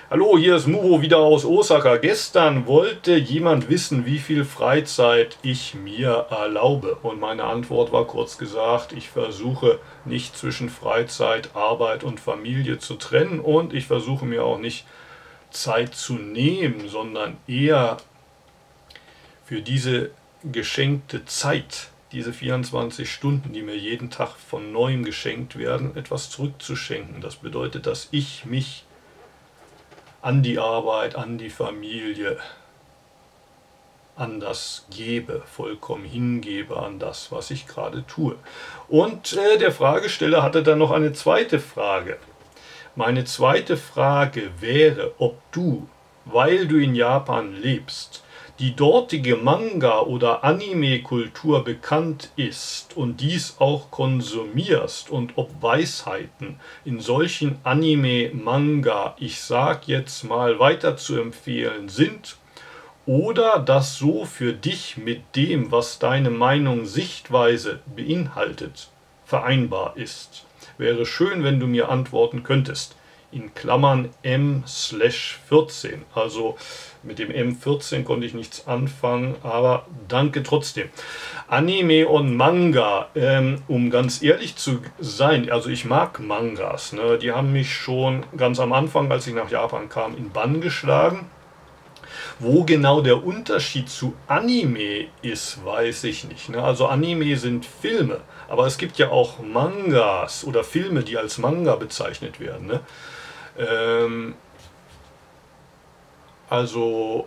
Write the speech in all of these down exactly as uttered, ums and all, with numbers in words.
Hallo, hier ist Muro wieder aus Osaka. Gestern wollte jemand wissen, wie viel Freizeit ich mir erlaube. Und meine Antwort war kurz gesagt, ich versuche nicht zwischen Freizeit, Arbeit und Familie zu trennen und ich versuche mir auch nicht Zeit zu nehmen, sondern eher für diese geschenkte Zeit, diese vierundzwanzig Stunden, die mir jeden Tag von neuem geschenkt werden, etwas zurückzuschenken. Das bedeutet, dass ich mich an die Arbeit, an die Familie, an das gebe, vollkommen hingebe an das, was ich gerade tue. Und äh, der Fragesteller hatte dann noch eine zweite Frage. Meine zweite Frage wäre, ob du, weil du in Japan lebst, die dortige Manga- oder Anime-Kultur bekannt ist und dies auch konsumierst und ob Weisheiten in solchen Anime-Manga, ich sag jetzt mal, weiter zu empfehlen sind oder das so für dich mit dem, was deine Meinung, Sichtweise beinhaltet, vereinbar ist. Wäre schön, wenn du mir antworten könntest. In Klammern M vierzehn. Also mit dem M vierzehn konnte ich nichts anfangen, aber danke trotzdem. Anime und Manga, ähm, um ganz ehrlich zu sein, also ich mag Mangas. Ne? Die haben mich schon ganz am Anfang, als ich nach Japan kam, in Bann geschlagen. Wo genau der Unterschied zu Anime ist, weiß ich nicht. Ne? Also Anime sind Filme, aber es gibt ja auch Mangas oder Filme, die als Manga bezeichnet werden. Ne? Ähm, also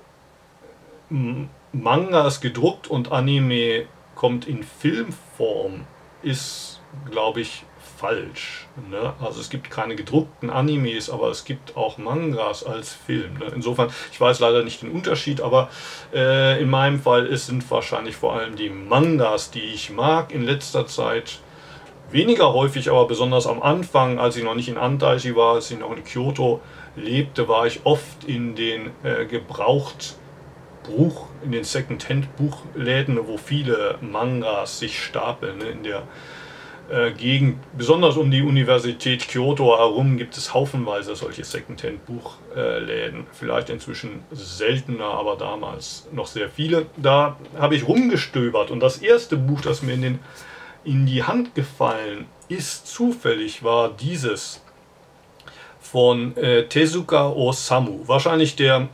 Manga ist gedruckt und Anime kommt in Filmform, ist, glaube ich, falsch. Ne? Also es gibt keine gedruckten Animes, aber es gibt auch Mangas als Film. Ne? Insofern, ich weiß leider nicht den Unterschied, aber äh, in meinem Fall es sind wahrscheinlich vor allem die Mangas, die ich mag in letzter Zeit. Weniger häufig, aber besonders am Anfang, als ich noch nicht in Antaichi war, als ich noch in Kyoto lebte, war ich oft in den äh, gebraucht Buch, in den Second-Hand-Buchläden, wo viele Mangas sich stapeln. Ne? In der äh, Gegend, besonders um die Universität Kyoto herum, gibt es haufenweise solche Second-Hand-Buchläden. Vielleicht inzwischen seltener, aber damals noch sehr viele. Da habe ich rumgestöbert und das erste Buch, das mir in den in die Hand gefallen ist, zufällig, war dieses von äh, Tezuka Osamu. Wahrscheinlich der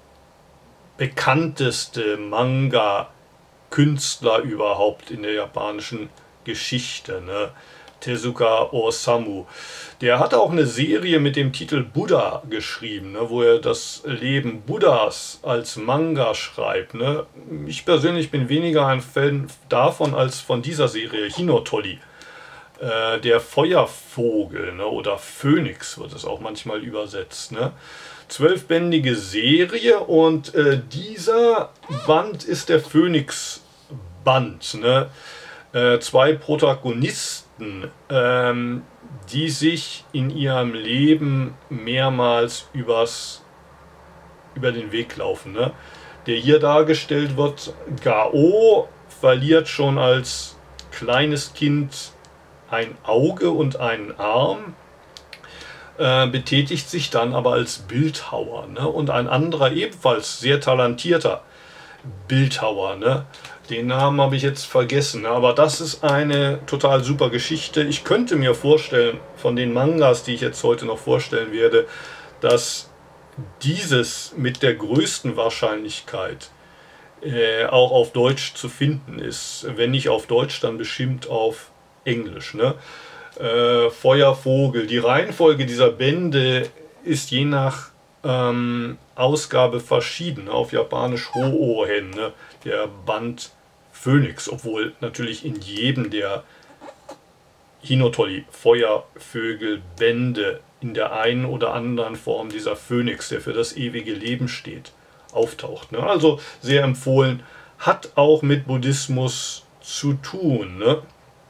bekannteste Manga-Künstler überhaupt in der japanischen Geschichte. Ne? Tezuka Osamu. Der hat auch eine Serie mit dem Titel Buddha geschrieben, ne, wo er das Leben Buddhas als Manga schreibt. Ne. Ich persönlich bin weniger ein Fan davon als von dieser Serie Hinotolli. Äh, der Feuervogel, ne, oder Phönix wird es auch manchmal übersetzt. Ne. Zwölfbändige Serie und äh, dieser Band ist der Phönix-Band. Ne. Äh, zwei Protagonisten, ähm, die sich in ihrem Leben mehrmals übers, über den Weg laufen. Ne? Der hier dargestellt wird, Gao, verliert schon als kleines Kind ein Auge und einen Arm, äh, betätigt sich dann aber als Bildhauer. Ne? Und ein anderer, ebenfalls sehr talentierter Bildhauer, ne? Den Namen habe ich jetzt vergessen, aber das ist eine total super Geschichte. Ich könnte mir vorstellen, von den Mangas, die ich jetzt heute noch vorstellen werde, dass dieses mit der größten Wahrscheinlichkeit äh, auch auf Deutsch zu finden ist. Wenn nicht auf Deutsch, dann bestimmt auf Englisch. Ne? Äh, Feuervogel. Die Reihenfolge dieser Bände ist je nach ähm, Ausgabe verschieden. Auf Japanisch Ho-Oh-Hen, ne? Der Band Phönix, obwohl natürlich in jedem der Hinotolli Feuervögel Bände in der einen oder anderen Form dieser Phönix, der für das ewige Leben steht, auftaucht. Ne? Also sehr empfohlen, hat auch mit Buddhismus zu tun. Ne?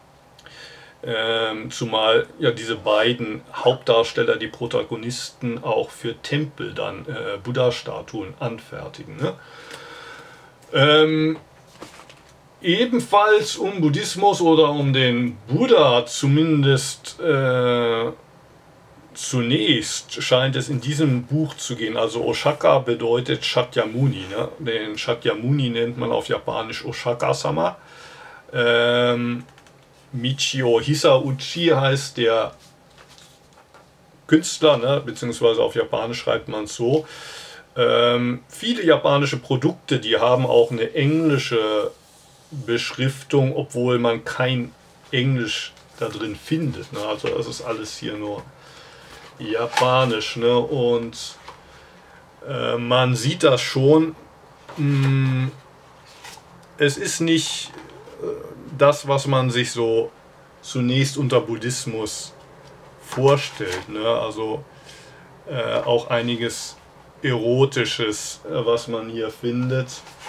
Ähm, zumal ja diese beiden Hauptdarsteller, die Protagonisten, auch für Tempel dann äh, Buddha-Statuen anfertigen. Ne? Ähm, ebenfalls um Buddhismus oder um den Buddha zumindest äh, zunächst scheint es in diesem Buch zu gehen, also Oshaka bedeutet Shakyamuni, ne? Den Shakyamuni nennt man auf Japanisch Oshaka-sama. Ähm, Michio Hisauchi heißt der Künstler, ne? Beziehungsweise auf Japanisch schreibt man es so. Ähm, viele japanische Produkte, die haben auch eine englische Beschriftung, obwohl man kein Englisch da drin findet. Ne? Also das ist alles hier nur Japanisch. Ne? Und äh, man sieht das schon. Mh, es ist nicht äh, das, was man sich so zunächst unter Buddhismus vorstellt. Ne? Also äh, auch einiges Erotisches, äh, was man hier findet.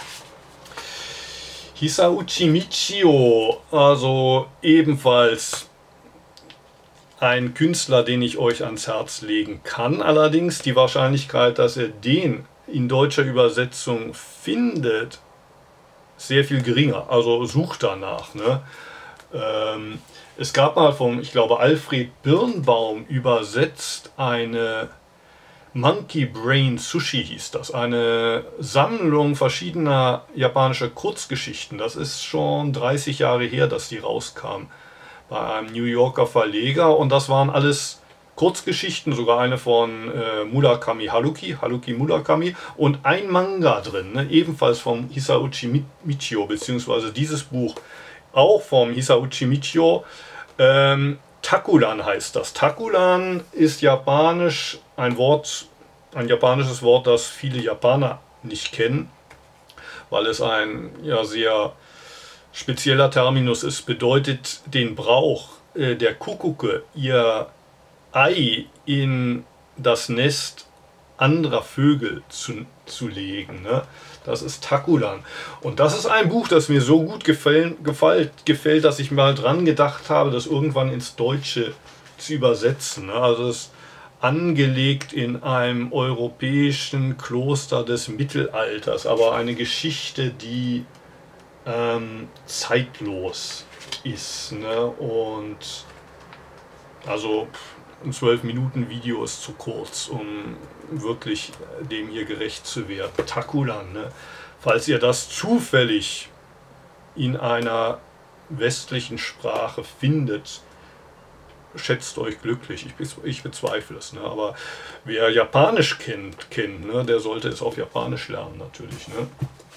Hisauchi Michio, also ebenfalls ein Künstler, den ich euch ans Herz legen kann. Allerdings die Wahrscheinlichkeit, dass ihr den in deutscher Übersetzung findet, sehr viel geringer. Also sucht danach. Ne? Ähm, es gab mal vom, ich glaube, Alfred Birnbaum übersetzt eine Monkey Brain Sushi hieß das. Eine Sammlung verschiedener japanischer Kurzgeschichten. Das ist schon dreißig Jahre her, dass die rauskam. Bei einem New Yorker Verleger. Und das waren alles Kurzgeschichten, sogar eine von äh, Murakami Haruki, Haruki Murakami. Und ein Manga drin, ne? Ebenfalls vom Hisauchi Michio, beziehungsweise dieses Buch auch vom Hisauchi Michio. Ähm, Takulan heißt das. Takulan ist japanisch ein Wort, ein japanisches Wort, das viele Japaner nicht kennen, weil es ein ja sehr spezieller Terminus ist. Bedeutet den Brauch äh, der Kuckucke, ihr Ei in das Nest anderer Vögel zu, zu legen. Ne? Das ist Takulan. Und das ist ein Buch, das mir so gut gefällt, gefällt, gefällt, dass ich mal dran gedacht habe, das irgendwann ins Deutsche zu übersetzen. Ne? Also es ist angelegt in einem europäischen Kloster des Mittelalters, aber eine Geschichte, die ähm, zeitlos ist. Ne? Und also ein zwölf Minuten Video ist zu kurz, um wirklich dem hier gerecht zu werden. Takulan, ne? Falls ihr das zufällig in einer westlichen Sprache findet, schätzt euch glücklich. Ich, ich bezweifle es. Ne? Aber wer Japanisch kennt, kennt ne? Der sollte es auf Japanisch lernen natürlich. Ne?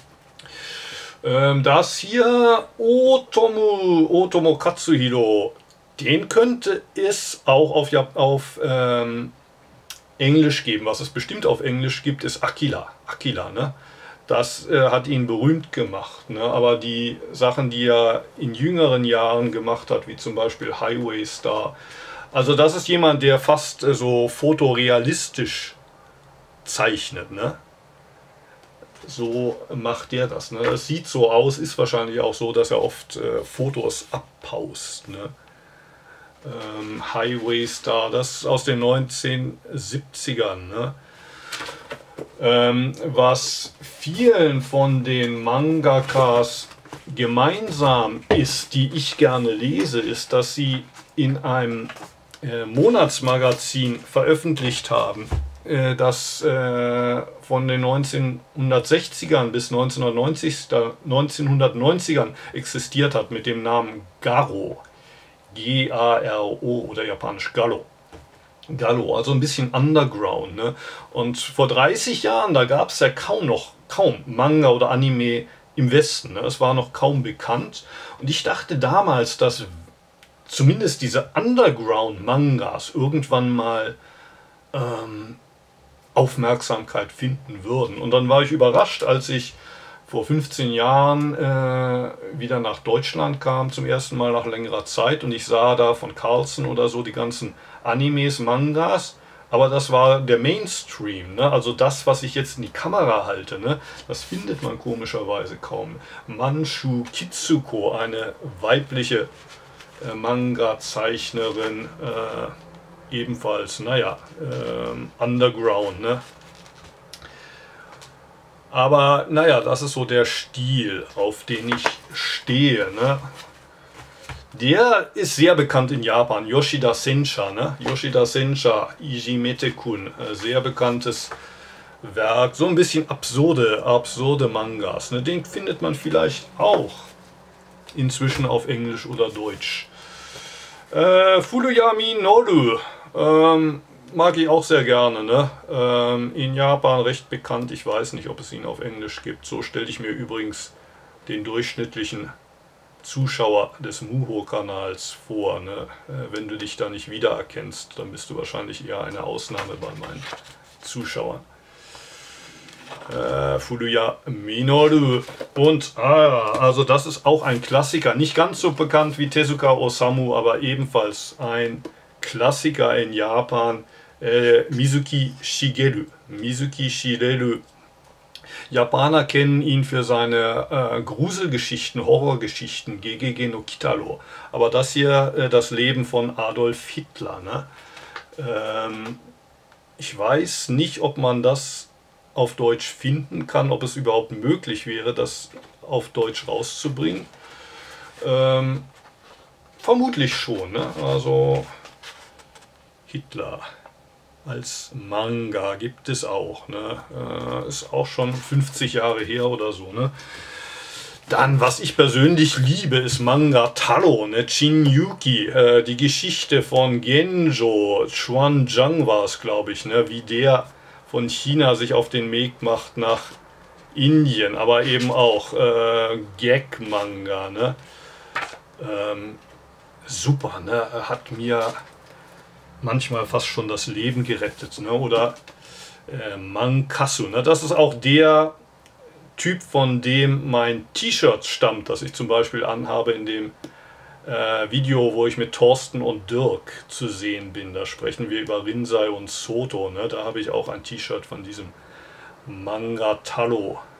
Ähm, das hier, Otomo, Otomo Katsuhiro, den könnte es auch auf, auf ähm, Englisch geben. Was es bestimmt auf Englisch gibt, ist Akira. Akira, ne? Das äh, hat ihn berühmt gemacht. Ne? Aber die Sachen, die er in jüngeren Jahren gemacht hat, wie zum Beispiel Highway Star, also das ist jemand, der fast äh, so fotorealistisch zeichnet. Ne? So macht der das. Ne? Es sieht so aus, ist wahrscheinlich auch so, dass er oft äh, Fotos abpaust. Ne? Ähm, Highway Star, das ist aus den neunzehnhundertsiebzigern. Ne? Ähm, was vielen von den Mangakas gemeinsam ist, die ich gerne lese, ist, dass sie in einem äh, Monatsmagazin veröffentlicht haben, äh, das äh, von den neunzehnhundertsechzigern bis neunzehnhundertneunzigern existiert hat mit dem Namen Garo. G A R O oder japanisch Gallo. Gallo, also ein bisschen Underground. Ne? Und vor dreißig Jahren, da gab es ja kaum noch, kaum Manga oder Anime im Westen. Ne? Es war noch kaum bekannt. Und ich dachte damals, dass zumindest diese Underground-Mangas irgendwann mal ähm, Aufmerksamkeit finden würden. Und dann war ich überrascht, als ich vor fünfzehn Jahren äh, wieder nach Deutschland kam, zum ersten Mal nach längerer Zeit, und ich sah da von Carlsen oder so die ganzen Animes, Mangas, aber das war der Mainstream, ne? Also das, was ich jetzt in die Kamera halte, ne? Das findet man komischerweise kaum. Manchu Kitsuko, eine weibliche äh, Manga-Zeichnerin, äh, ebenfalls, naja, äh, Underground, ne? Aber naja, das ist so der Stil, auf den ich stehe. Ne? Der ist sehr bekannt in Japan, Yoshida Sensha, ne? Yoshida Sensha, Ijimete-kun, äh, sehr bekanntes Werk, so ein bisschen absurde, absurde Mangas, ne? Den findet man vielleicht auch inzwischen auf Englisch oder Deutsch. Äh, Furuyami Noru, ähm, mag ich auch sehr gerne, ne? Ähm, in Japan recht bekannt, ich weiß nicht, ob es ihn auf Englisch gibt. So stelle ich mir übrigens den durchschnittlichen Zuschauer des Muho-Kanals vor. Ne? Äh, wenn du dich da nicht wiedererkennst, dann bist du wahrscheinlich eher eine Ausnahme bei meinen Zuschauern. Äh, Furuya Minoru. Und, ah, also das ist auch ein Klassiker. Nicht ganz so bekannt wie Tezuka Osamu, aber ebenfalls ein Klassiker in Japan. Äh, Mizuki Shigeru. Mizuki Shigeru. Japaner kennen ihn für seine äh, Gruselgeschichten, Horrorgeschichten, Gegege no Kitaro. Aber das hier, äh, das Leben von Adolf Hitler. Ne? Ähm, ich weiß nicht, ob man das auf Deutsch finden kann, ob es überhaupt möglich wäre, das auf Deutsch rauszubringen. Ähm, vermutlich schon. Ne? Also Hitler als Manga gibt es auch. Ne? Äh, ist auch schon fünfzig Jahre her oder so. Ne? Dann, was ich persönlich liebe, ist Manga Taro, ne? Chin-Yuki, äh, die Geschichte von Genjo, Xuanzang war es, glaube ich, ne? Wie der von China sich auf den Weg macht nach Indien, aber eben auch äh, Gag-Manga. Ne? Ähm, super, ne? Hat mir manchmal fast schon das Leben gerettet, ne? Oder äh, Mankasu, ne? Das ist auch der Typ, von dem mein T-Shirt stammt, das ich zum Beispiel anhabe in dem äh, Video, wo ich mit Thorsten und Dirk zu sehen bin. Da sprechen wir über Rinzai und Soto, ne? Da habe ich auch ein T-Shirt von diesem Manga Taro